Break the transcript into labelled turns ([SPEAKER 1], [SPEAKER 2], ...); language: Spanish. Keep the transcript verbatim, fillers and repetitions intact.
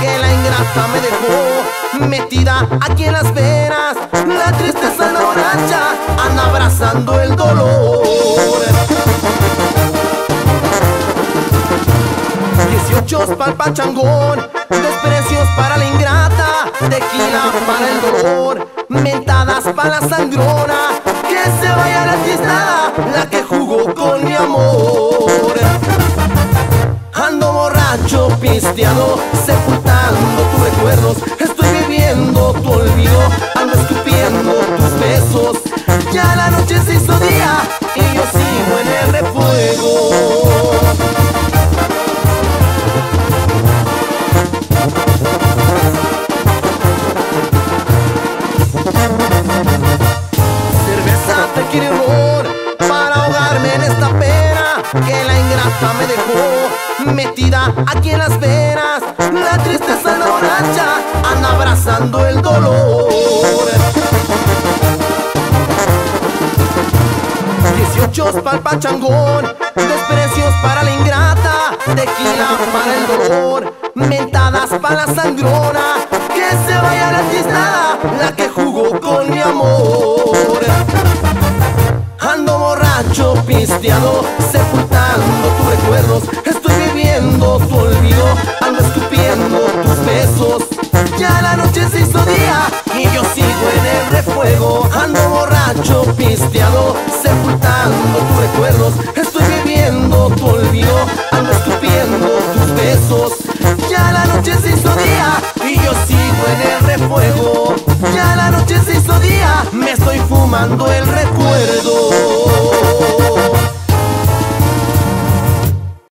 [SPEAKER 1] que la ingrata me dejó metida aquí en las venas. La tristeza anda borracha, anda abrazando el dolor. Dieciochos pa'l pachangón, desprecios para la ingrata, tequila para el dolor, mentadas para la sangrona. Que se vaya la tiznada, la que jugó con mi amor. Ando borracho, pisteado, sepultando tus recuerdos. Estoy viviendo tu olvido, ando escupiendo tus besos. Ya la noche se hizo día y yo sigo en el refuego. Cerveza, tequila y ron para ahogarme en esta pena que la ingrata me dejó metida aquí en las venas. La tristeza anda borracha, anda abrazando el dolor. Dieciochos pa'l pachangón, desprecios para la ingrata, tequila para el dolor, mentadas para la sangrona. Que se vaya la tiznada, la que jugó con mi amor. Ando borracho, pisteado, sepultando tus recuerdos. Estoy viviendo tu olvido, ando escupiendo tus besos. Ya la noche se hizo día y yo sigo en el refuego. Ando borracho, pisteado, sepultando tus recuerdos. Estoy viviendo tu olvido, ando escupiendo tus besos. Ya la noche se hizo día y yo sigo en el refuego. Ya la noche se hizo día, me estoy fumando el recuerdo.